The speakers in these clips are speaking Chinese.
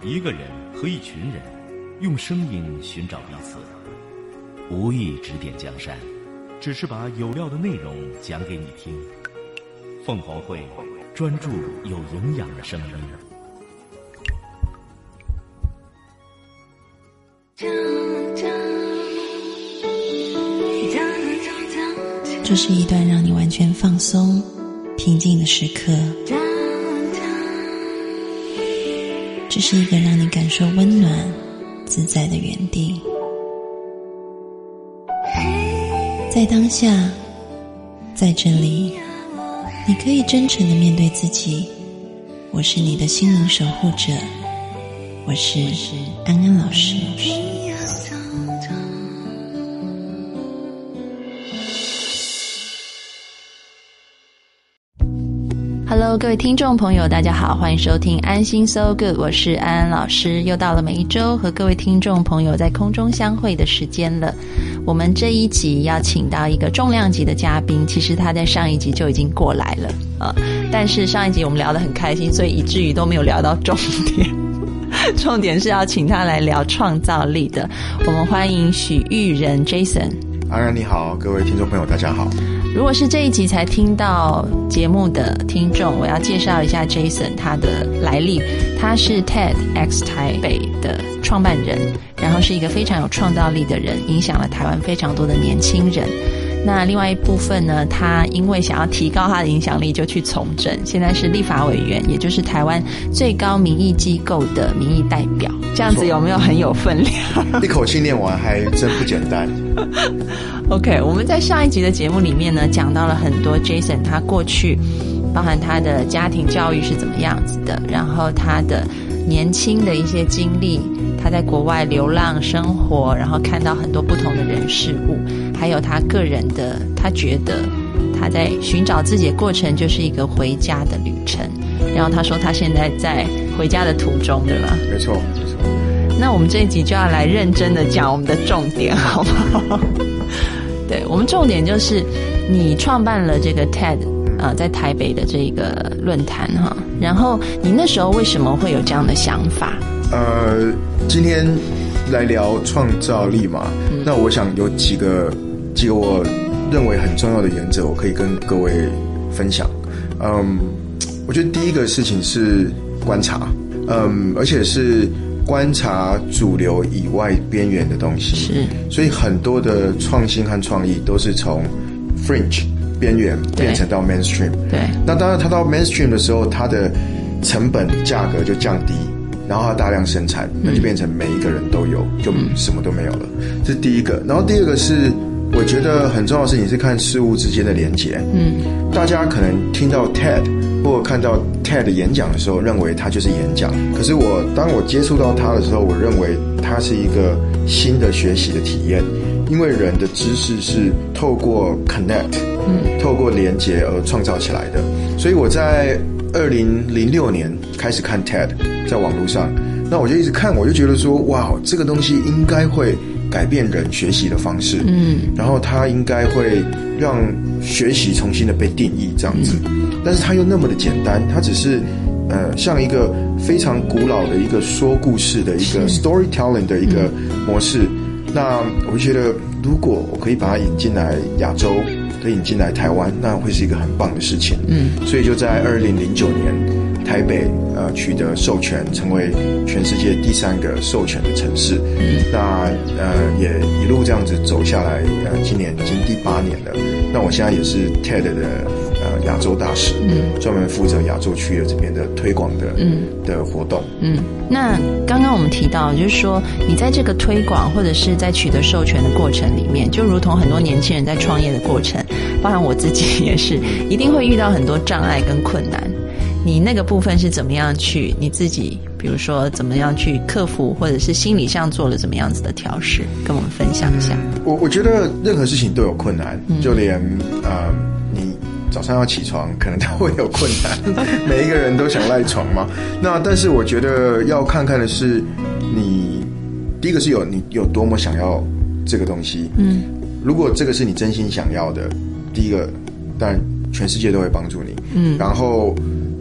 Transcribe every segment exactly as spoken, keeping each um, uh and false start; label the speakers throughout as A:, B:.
A: 一个人和一群人，用声音寻找彼此，无意指点江山，只是把有料的内容讲给你听。凤凰会专注有营养的声音。
B: 这是一段让你完全放松、平静的时刻。这是一个让你感受温暖、自在的园地。在当下，在这里，你可以真诚地面对自己。我是你的心灵守护者，我是安安老师。Hello， 各位听众朋友，大家好，欢迎收听安心 So Good， 我是安安老师。又到了每一周和各位听众朋友在空中相会的时间了。我们这一集要请到一个重量级的嘉宾，其实他在上一集就已经过来了啊，但是上一集我们聊得很开心，所以以至于都没有聊到重点。重点是要请他来聊创造力的。我们欢迎许育仁 Jason。
C: 安安你好，各位听众朋友大家好。
B: 如果是这一集才听到节目的听众，我要介绍一下 Jason 他的来历。他是 TEDx 台北的创办人，然后是一个非常有创造力的人，影响了台湾非常多的年轻人。那另外一部分呢，他因为想要提高他的影响力，就去从政，现在是立法委员，也就是台湾最高民意机构的民意代表。这样子有没有很有分量？
C: 一口气念完还真不简单。
B: OK， 我们在上一集的节目里面呢，讲到了很多 Jason 他过去包含他的家庭教育是怎么样子的，然后他的年轻的一些经历，他在国外流浪生活，然后看到很多不同的人事物，还有他个人的，他觉得他在寻找自己的过程就是一个回家的旅程。然后他说他现在在回家的途中，对吗？
C: 没错没错。
B: 那我们这一集就要来认真的讲我们的重点，好不好？对，我们重点就是你创办了这个 TED 呃，在台北的这个论坛哈，然后你那时候为什么会有这样的想法？
C: 呃，今天来聊创造力嘛，嗯、那我想有几个几个我认为很重要的原则，我可以跟各位分享。嗯，我觉得第一个事情是观察，嗯，而且是观察主流以外边缘的东西，
B: 是，
C: 所以很多的创新和创意都是从 fringe 边缘变成到 mainstream。
B: 对，
C: 那当然它到 mainstream 的时候，它的成本价格就降低，然后它大量生产，那就变成每一个人都有，就什么都没有了。这是第一个。然后第二个是，我觉得很重要的事情是看事物之间的连结。嗯，大家可能听到 TED 或看到 TED 演讲的时候，认为它就是演讲。可是我当我接触到它的时候，我认为它是一个新的学习的体验，因为人的知识是透过 connect， 嗯，透过连结而创造起来的。所以我在二零零六年开始看 TED， 在网络上，那我就一直看，我就觉得说，哇，这个东西应该会改变人学习的方式，嗯，然后它应该会让学习重新的被定义这样子，嗯，但是它又那么的简单，它只是呃像一个非常古老的一个说故事的一个 storytelling 的一个模式，嗯，那我觉得如果我可以把它引进来亚洲，可以引进来台湾，那会是一个很棒的事情，嗯，所以就在二零零九年台北呃取得授权，成为全世界第三个授权的城市。嗯，那呃也一路这样子走下来，呃今年已经第八年了。那我现在也是 TED 的呃亚洲大使，嗯，专门负责亚洲区的这边的推广的嗯的活动。嗯，
B: 那刚刚我们提到，就是说你在这个推广或者是在取得授权的过程里面，就如同很多年轻人在创业的过程，包含我自己也是，一定会遇到很多障碍跟困难。你那个部分是怎么样去你自己比如说怎么样去克服，或者是心理上做了怎么样子的调试，跟我们分享一下。
C: 嗯、我我觉得任何事情都有困难，嗯、就连呃你早上要起床可能都会有困难每一个人都想赖床嘛。那但是我觉得要看看的是你第一个是有你有多么想要这个东西，嗯，如果这个是你真心想要的，第一个当然全世界都会帮助你，嗯，然后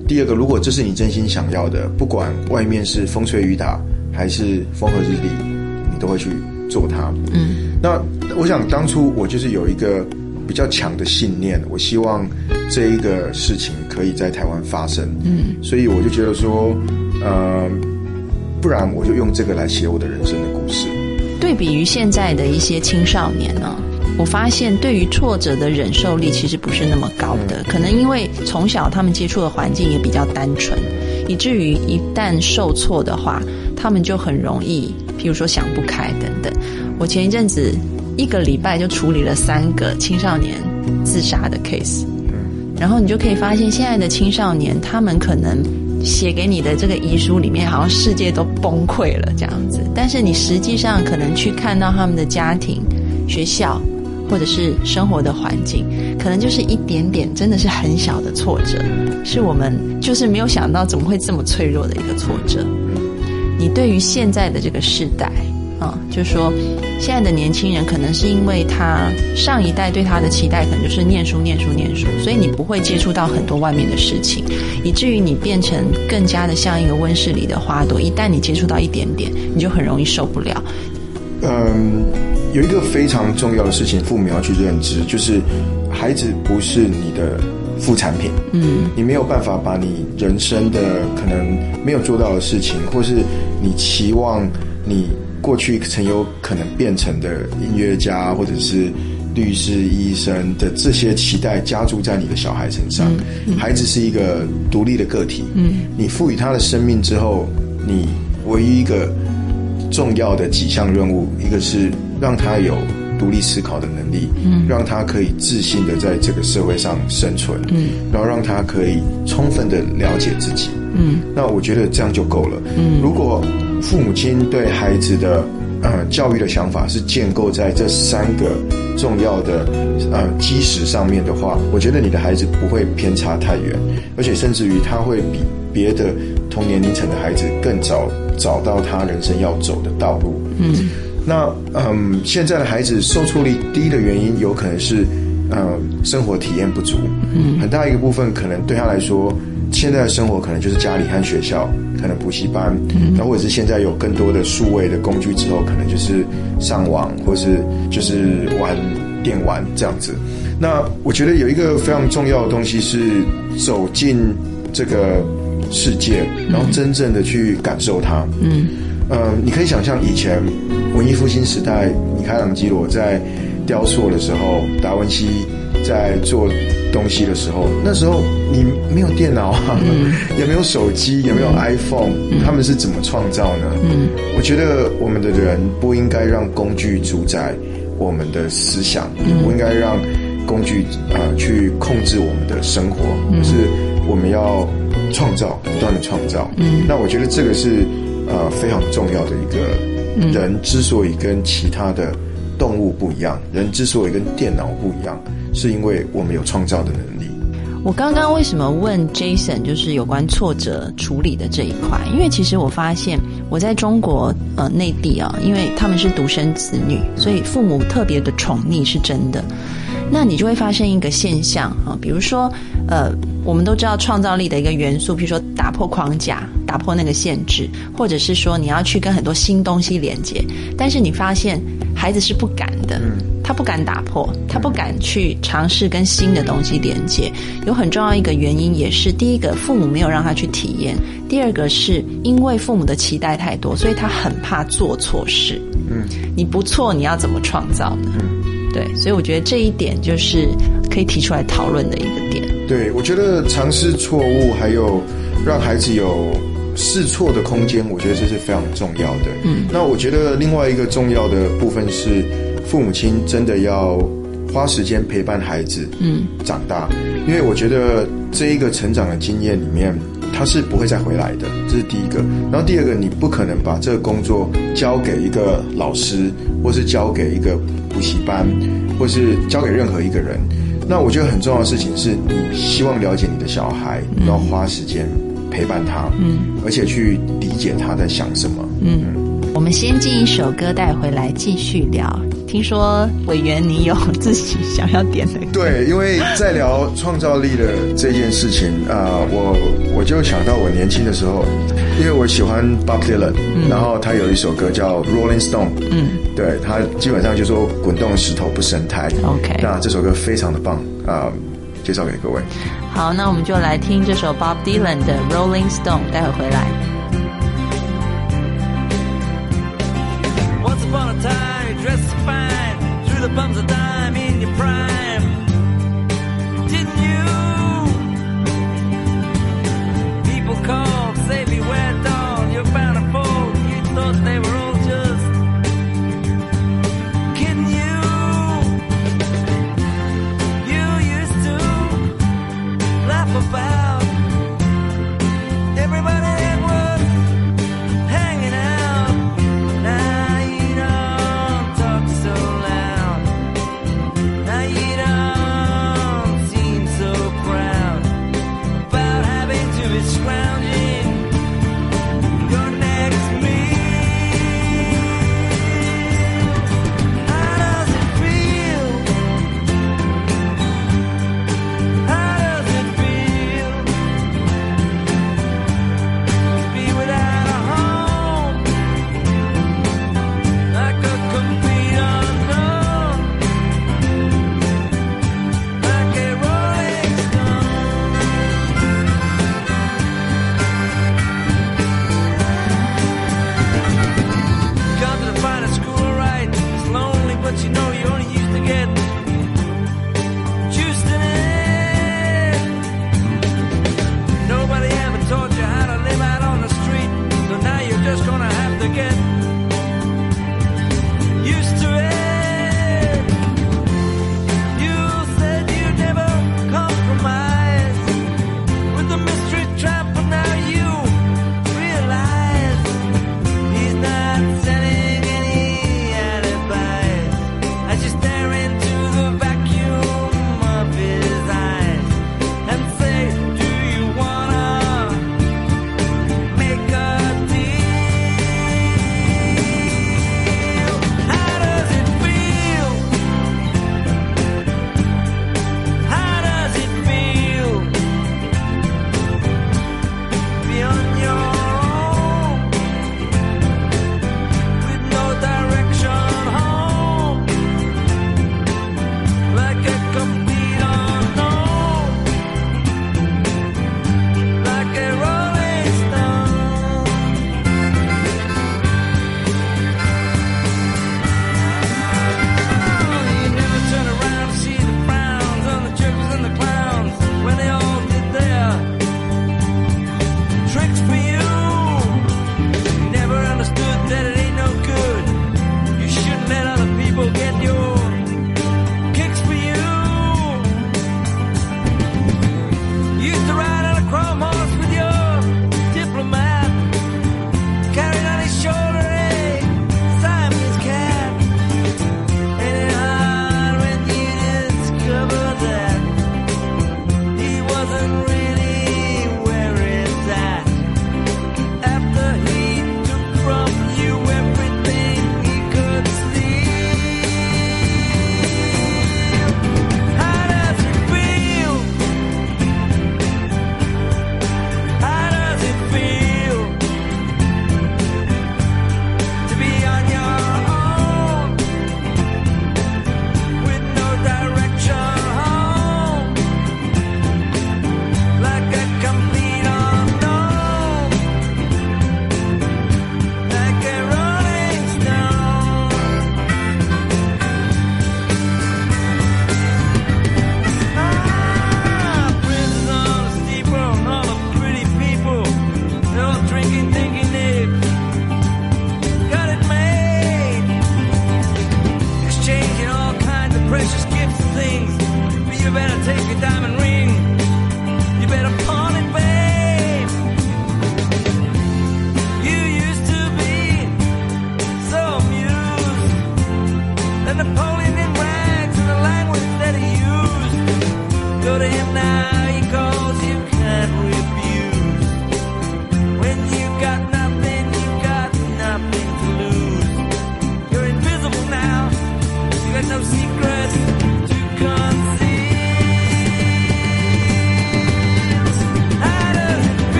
C: 第二个，如果这是你真心想要的，不管外面是风吹雨打还是风和日丽，你都会去做它。嗯，那我想当初我就是有一个比较强的信念，我希望这一个事情可以在台湾发生。嗯，所以我就觉得说，呃，不然我就用这个来写我的人生的故事。
B: 对比于现在的一些青少年呢，我发现对于挫折的忍受力其实不是那么高的，可能因为从小他们接触的环境也比较单纯，以至于一旦受挫的话，他们就很容易，譬如说想不开等等。我前一阵子一个礼拜就处理了三个青少年自杀的 case， 然后你就可以发现现在的青少年，他们可能写给你的这个遗书里面好像世界都崩溃了这样子，但是你实际上可能去看到他们的家庭、学校或者是生活的环境，可能就是一点点真的是很小的挫折，是我们就是没有想到怎么会这么脆弱的一个挫折。你对于现在的这个世代啊，就是说现在的年轻人可能是因为他上一代对他的期待可能就是念书念书念书，所以你不会接触到很多外面的事情，以至于你变成更加的像一个温室里的花朵，一旦你接触到一点点，你就很容易受不了。
C: 嗯，有一个非常重要的事情父母要去认知，就是孩子不是你的副产品。嗯，你没有办法把你人生的可能没有做到的事情，或是你期望你过去曾有可能变成的音乐家或者是律师、医生的这些期待加注在你的小孩身上。嗯嗯、孩子是一个独立的个体。嗯，你赋予他的生命之后，你唯一一个重要的几项任务，一个是让他有独立思考的能力，嗯，让他可以自信的在这个社会上生存，嗯，然后让他可以充分的了解自己，嗯，那我觉得这样就够了。嗯，如果父母亲对孩子的呃教育的想法是建构在这三个重要的呃基石上面的话，我觉得你的孩子不会偏差太远，而且甚至于他会比别的同年龄层的孩子更早找到他人生要走的道路。嗯。那嗯，现在的孩子受挫力低的原因，有可能是呃生活体验不足，嗯，很大一个部分可能对他来说，现在的生活可能就是家里和学校，可能补习班，嗯，然后或者是现在有更多的数位的工具之后，可能就是上网或是就是玩电玩这样子。那我觉得有一个非常重要的东西是走进这个世界，然后真正的去感受它，嗯。呃，你可以想象以前文艺复兴时代，米开朗基罗在雕塑的时候，达文西在做东西的时候，那时候你没有电脑啊，嗯、也没有手机，也没有 iPhone，嗯、他们是怎么创造呢？嗯，我觉得我们的人不应该让工具主宰我们的思想，嗯、也不应该让工具啊、呃、去控制我们的生活，而是我们要创造，不断的创造。嗯，那我觉得这个是。呃，非常重要的一个人之所以跟其他的动物不一样，人之所以跟电脑不一样，是因为我们有创造的能力。
B: 我刚刚为什么问 Jason 就是有关挫折处理的这一块？因为其实我发现我在中国呃内地啊，因为他们是独生子女，所以父母特别的宠溺是真的。那你就会发现一个现象啊，比如说呃，我们都知道创造力的一个元素，比如说打破框架，打破那个限制，或者是说你要去跟很多新东西连接，但是你发现孩子是不敢的，他不敢打破，他不敢去尝试跟新的东西连接。有很重要一个原因也是，第一个父母没有让他去体验，第二个是因为父母的期待太多，所以他很怕做错事。嗯，你不错，你要怎么创造呢？嗯，对，所以我觉得这一点就是可以提出来讨论的一个点。
C: 对，我觉得尝试错误，还有让孩子有试错的空间，我觉得这是非常重要的。嗯，那我觉得另外一个重要的部分是，父母亲真的要花时间陪伴孩子，嗯，长大，因为我觉得这一个成长的经验里面，他是不会再回来的，这是第一个。然后第二个，你不可能把这个工作交给一个老师，或是交给一个补习班，或是交给任何一个人。那我觉得很重要的事情是，你希望了解你的小孩，嗯、要花时间陪伴他，嗯，而且去理解他在想什么。嗯，
B: 我们先进一首歌带回来，继续聊听说委员你有自己想要点的歌？
C: 对，因为在聊创造力的这件事情啊、呃，我我就想到我年轻的时候，因为我喜欢 Bob Dylan，、嗯、然后他有一首歌叫 Rolling Stone， 嗯，对，他基本上就说滚动石头不生苔。OK， 那这首歌非常的棒啊、呃，介绍给各位。
B: 好，那我们就来听这首 Bob Dylan 的 Rolling Stone， 待会回来。Once upon a time, you dressed so fine, threw the bums a dime in your prime, didn't you? People called, say beware dog, you're bound to fall. You thought they were all just kidding you. You used to laugh about everybody that was hanging out. Now you don't talk so loud. Now you don't seem so proud about having to be scrounging your next meal. How does it feel? How does it feel?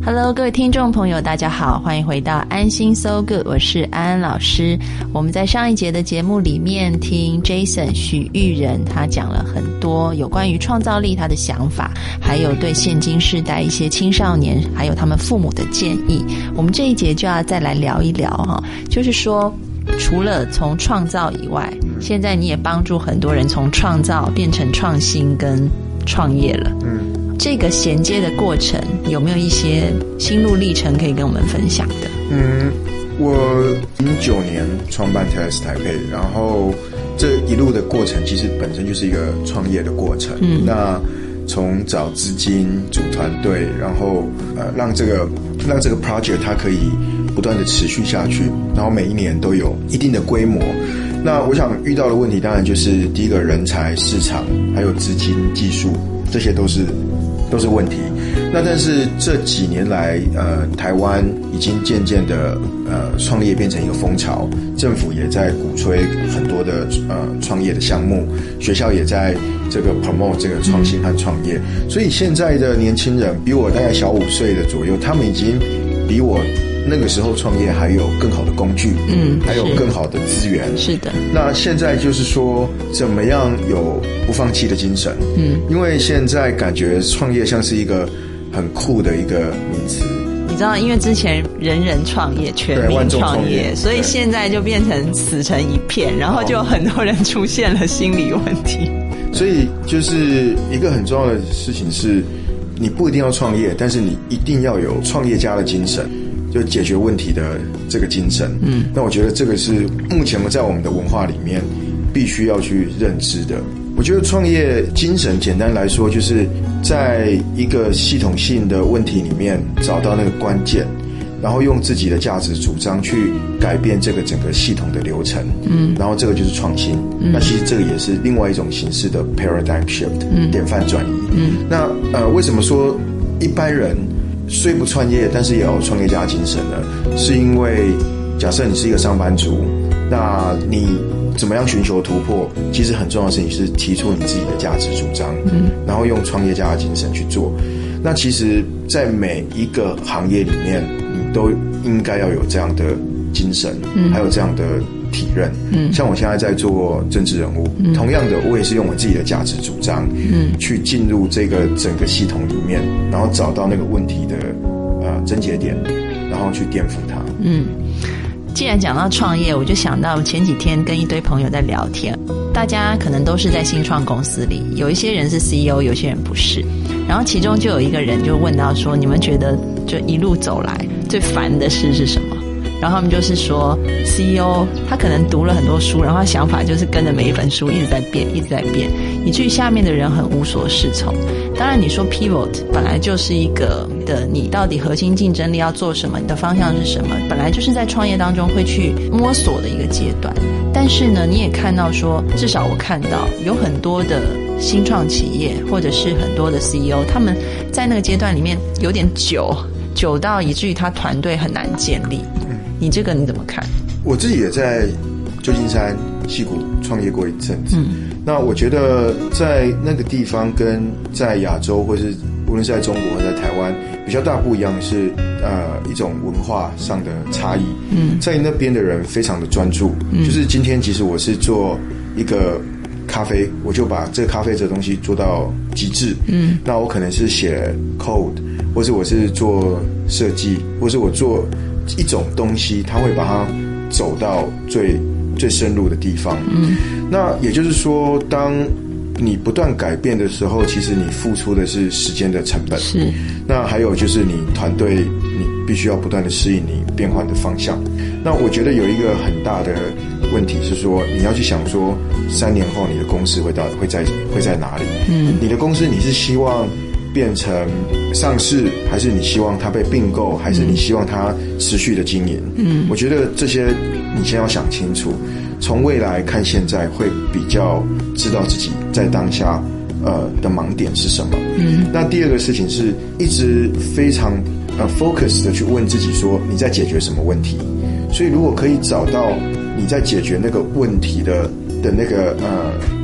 B: Hello， 各位听众朋友，大家好，欢迎回到安心 So Good， 我是安安老师。我们在上一节的节目里面听 Jason 许育仁，他讲了很多有关于创造力他的想法，还有对现今世代一些青少年还有他们父母的建议。我们这一节就要再来聊一聊哈，就是说除了从创造以外，现在你也帮助很多人从创造变成创新跟创业了。嗯，这个衔接的过程有没有一些心路历程可以跟我们分享的？
C: 嗯，我零九年创办 T E D X 台北，然后这一路的过程其实本身就是一个创业的过程。嗯，那从找资金、组团队，然后呃让这个让这个 project 它可以不断的持续下去，然后每一年都有一定的规模。那我想遇到的问题当然就是第一个人才、市场，还有资金、技术，这些都是都是问题。那但是这几年来，呃，台湾已经渐渐的呃创业变成一个风潮，政府也在鼓吹很多的呃创业的项目，学校也在这个 promote 这个创新和创业。所以现在的年轻人比我大概小五岁的左右，他们已经比我那个时候创业还有更好的工具，嗯，还有更好的资源。
B: 是的。那
C: 现在就是说，怎么样有不放弃的精神？嗯，因为现在感觉创业像是一个很酷的一个名词。
B: 你知道，因为之前人人创业、全民创业，所以现在就变成死成一片，然后就有很多人出现了心理问题。
C: 所以就是一个很重要的事情是，你不一定要创业，但是你一定要有创业家的精神。就解决问题的这个精神，嗯，那我觉得这个是目前在我们的文化里面必须要去认知的。我觉得创业精神简单来说，就是在一个系统性的问题里面找到那个关键，然后用自己的价值主张去改变这个整个系统的流程，嗯，然后这个就是创新。嗯，那其实这个也是另外一种形式的 paradigm shift，嗯，典范转移。嗯，那呃，为什么说一般人虽不创业，但是也有创业家精神呢？是因为假设你是一个上班族，那你怎么样寻求突破？其实很重要的事情是提出你自己的价值主张，嗯，然后用创业家的精神去做。那其实，在每一个行业里面，你都应该要有这样的精神，嗯，还有这样的体认。嗯，像我现在在做政治人物，嗯，同样的，我也是用我自己的价值主张，嗯，去进入这个整个系统里面，然后找到那个问题的呃症结点，然后去颠覆它。
B: 嗯，既然讲到创业，我就想到前几天跟一堆朋友在聊天，大家可能都是在新创公司里，有一些人是 C E O， 有些人不是。然后其中就有一个人就问到说，你们觉得就一路走来最烦的事是什么？然后他们就是说 C E O 他可能读了很多书，然后他想法就是跟着每一本书一直在变一直在变，以至于下面的人很无所适从。当然你说 pivot 本来就是一个的，你到底核心竞争力要做什么，你的方向是什么，本来就是在创业当中会去摸索的一个阶段。但是呢，你也看到说，至少我看到有很多的新创企业或者是很多的 C E O， 他们在那个阶段里面有点久久到以至于他团队很难建立。你这个你怎么看？
C: 我自己也在旧金山、矽谷创业过一阵子。嗯，那我觉得在那个地方跟在亚洲，或是无论是在中国或者在台湾，比较大不一样的是，呃，一种文化上的差异。嗯，在那边的人非常的专注。嗯，就是今天其实我是做一个咖啡，我就把这个咖啡这个东西做到极致。嗯，那我可能是写 code， 或是我是做设计，或是我做一种东西，它会把它走到最最深入的地方。嗯，那也就是说，当你不断改变的时候，其实你付出的是时间的成本。是。那还有就是你团队，你必须要不断的适应你变换的方向。那我觉得有一个很大的问题是说，你要去想说，三年后你的公司会到会在会在哪里？嗯，你的公司你是希望变成上市，还是你希望它被并购，还是你希望它持续的经营？嗯，我觉得这些你先要想清楚，从未来看现在会比较知道自己在当下呃的盲点是什么。嗯，那第二个事情是一直非常呃 focus 的去问自己说你在解决什么问题。所以如果可以找到你在解决那个问题的的那个呃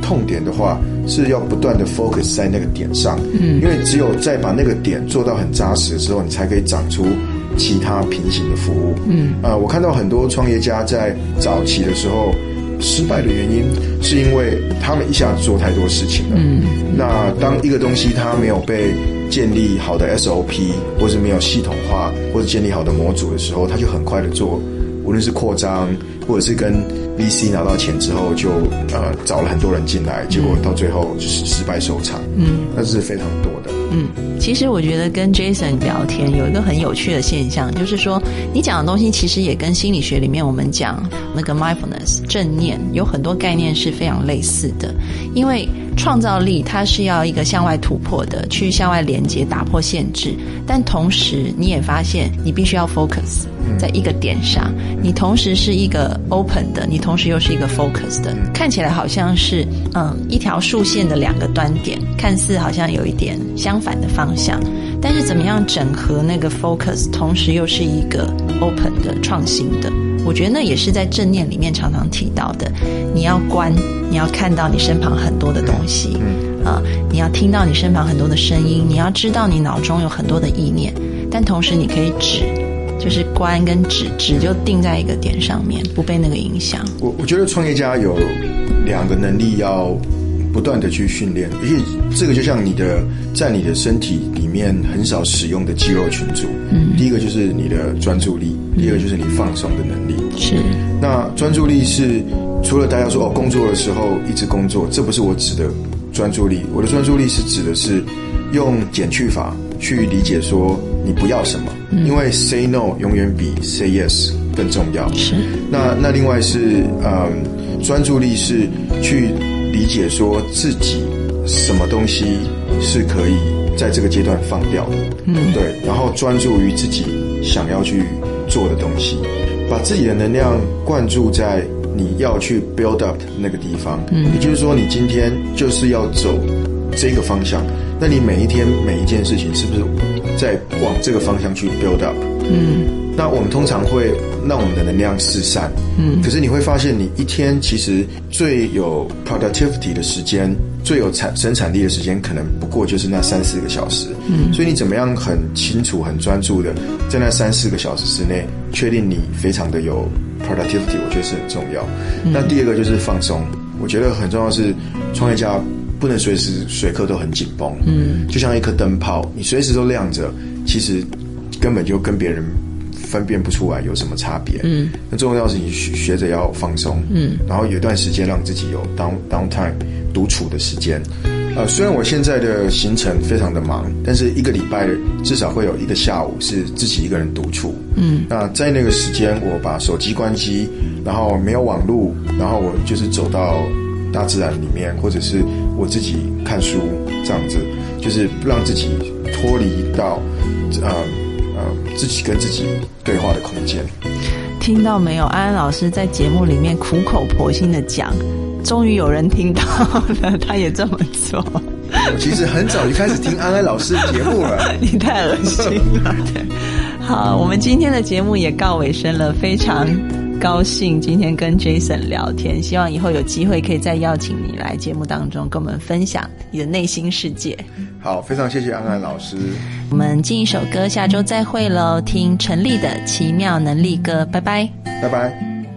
C: 痛点的话，是要不断的 focus 在那个点上，嗯，因为只有在把那个点做到很扎实之后，你才可以长出其他平行的服务。嗯，啊、呃，我看到很多创业家在早期的时候失败的原因，是因为他们一下子做太多事情了。嗯，那当一个东西它没有被建立好的 S O P， 或是没有系统化，或者建立好的模组的时候，他就很快的做，无论是扩张，或者是跟 V C 拿到钱之后就呃找了很多人进来，结果到最后就是失败收场。嗯，那是非常多的。
B: 嗯，其实我觉得跟 Jason 聊天有一个很有趣的现象，就是说你讲的东西其实也跟心理学里面我们讲那个 mindfulness 正念有很多概念是非常类似的。因为创造力它是要一个向外突破的，去向外连接，打破限制，但同时你也发现你必须要 focus在一个点上，你同时是一个 open 的，你同时又是一个 focus 的，看起来好像是嗯一条竖线的两个端点，看似好像有一点相反的方向，但是怎么样整合那个 focus， 同时又是一个 open 的创新的，我觉得那也是在正念里面常常提到的。你要观，你要看到你身旁很多的东西，嗯啊、呃，你要听到你身旁很多的声音，你要知道你脑中有很多的意念，但同时你可以止，就是观跟止，止就定在一个点上面，不被那个影响。
C: 我我觉得创业家有两个能力要不断的去训练，而且这个就像你的在你的身体里面很少使用的肌肉群组。嗯，第一个就是你的专注力，嗯、第二个就是你放松的能力。
B: 是，
C: 那专注力是除了大家说哦工作的时候一直工作，这不是我指的专注力。我的专注力是指的是用减去法去理解说你不要什么，嗯、因为 say no 永远比 say yes 更重要。
B: 是，
C: 那那另外是嗯专注力是去理解说自己什么东西是可以在这个阶段放掉的，嗯，对，然后专注于自己想要去做的东西，把自己的能量灌注在你要去 build up 那个地方，嗯，也就是说你今天就是要走这个方向，那你每一天每一件事情是不是在往这个方向去 build up？ 嗯，那我们通常会让我们的能量四散，嗯，可是你会发现你一天其实最有 productivity 的时间，最有产生产力的时间可能不过就是那三四个小时，嗯，所以你怎么样很清楚很专注的在那三四个小时之内确定你非常的有 productivity， 我觉得是很重要。嗯，那第二个就是放松，我觉得很重要的是创业家不能随时随刻都很紧绷，嗯，就像一颗灯泡，你随时都亮着，其实根本就跟别人分辨不出来有什么差别。嗯，那重要是你学着要放松，嗯，然后有一段时间让自己有 down downtime 独处的时间。呃，虽然我现在的行程非常的忙，但是一个礼拜至少会有一个下午是自己一个人独处。嗯，那在那个时间，我把手机关机，然后没有网络，然后我就是走到大自然里面，或者是我自己看书，这样子，就是让自己脱离到呃呃自己跟自己对话的空间。
B: 听到没有？安安老师在节目里面苦口婆心的讲，终于有人听到了，他也这么做。
C: 我其实很早就开始听安安老师的节目了。
B: 你太恶心了。好，我们今天的节目也告尾声了，非常高兴今天跟 Jason 聊天，希望以后有机会可以再邀请你来节目当中跟我们分享你的内心世界。
C: 好，非常谢谢安安老师。
B: 我们进一首歌，下周再会咯，听陈粒的奇妙能力歌，拜拜
C: 拜拜。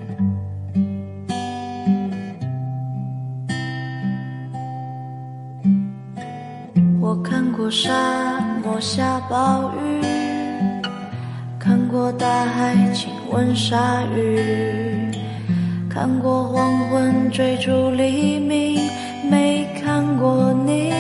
D: 我看过沙漠下暴雨，看过大海亲吻鲨鱼，看过黄昏追逐黎明，没看过你。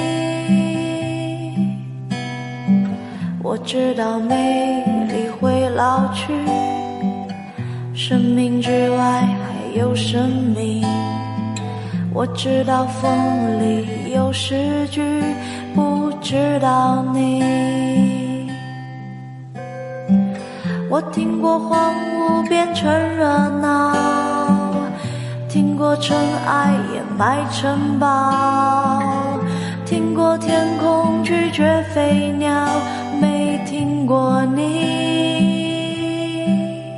D: 我知道美丽会老去，生命之外还有生命。我知道风里有诗句，不知道你。我听过荒芜变成热闹，听过尘埃掩埋城堡，听过天空拒绝飞鸟，没听过你。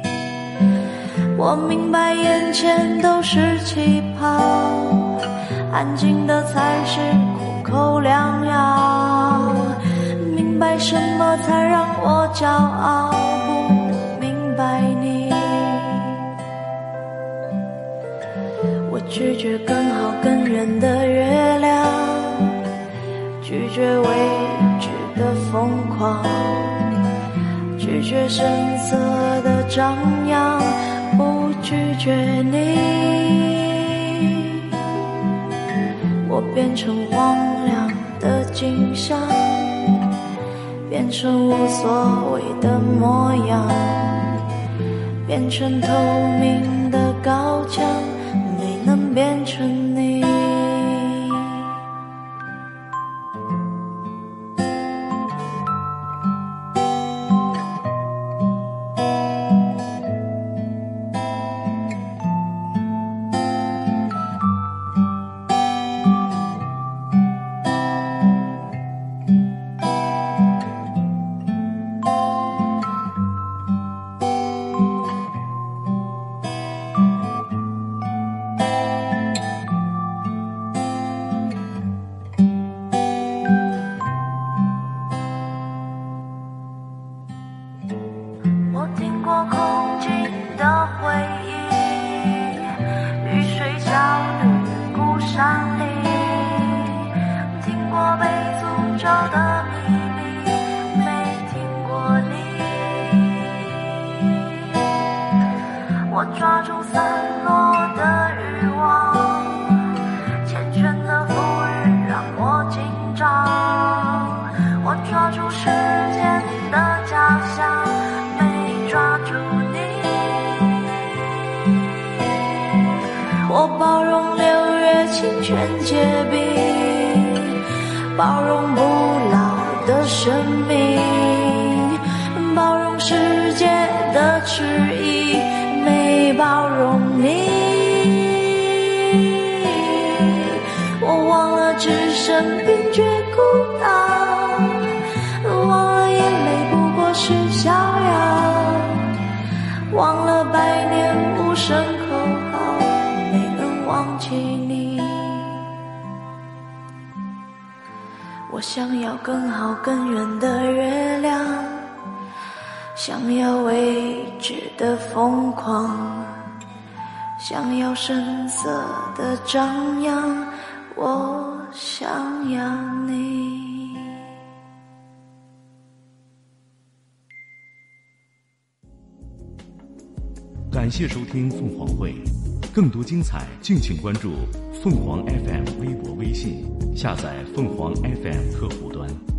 D: 我明白眼前都是气泡， 安静的才是苦口良药。明白什么才让我骄傲，不明白你。我拒绝更好更圆的月亮，拒绝未知的疯狂，拒绝声色的张扬，不拒绝你。我变成荒凉的景象，变成无所谓的模样，变成透明的高墙，没能变成你。我听过空境的回忆，雨水浇绿孤山里，听过被诅咒的秘密，没听过你。我抓住散落的欲望，缱绻的浮云让我紧张，我抓住时间的假象，抓住你。我包容六月清泉结冰，包容不老的生命，包容世界的迟疑，没包容你。我忘了置身冰绝孤岛，忘了眼泪不过是逍遥，忘了百年无声口号，没能忘记你。我想要更好更圆的月亮，想要未知的疯狂，想要声色的张扬，我想要你。
A: 感谢收听凤凰会，更多精彩敬请关注凤凰 F M 微博微信，下载凤凰 F M 客户端。